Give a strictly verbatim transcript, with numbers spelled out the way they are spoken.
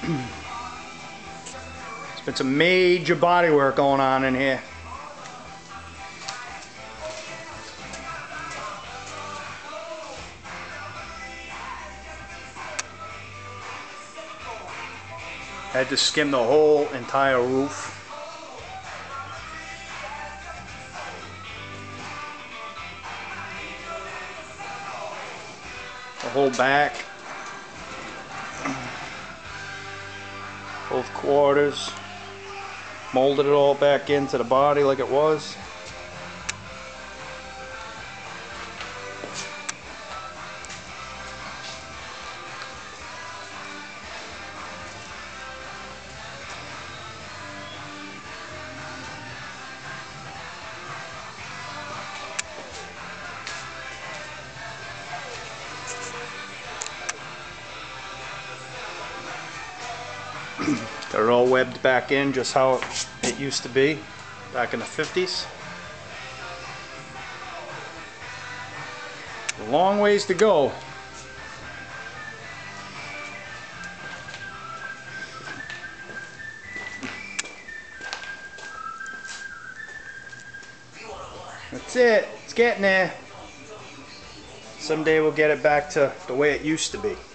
There's been some major body work going on in here. Had to skim the whole entire roof. The whole back. Both quarters. Molded it all back into the body like it was. Got it all webbed back in just how it used to be back in the fifties. A long ways to go. That's it. It's getting there. Someday we'll get it back to the way it used to be.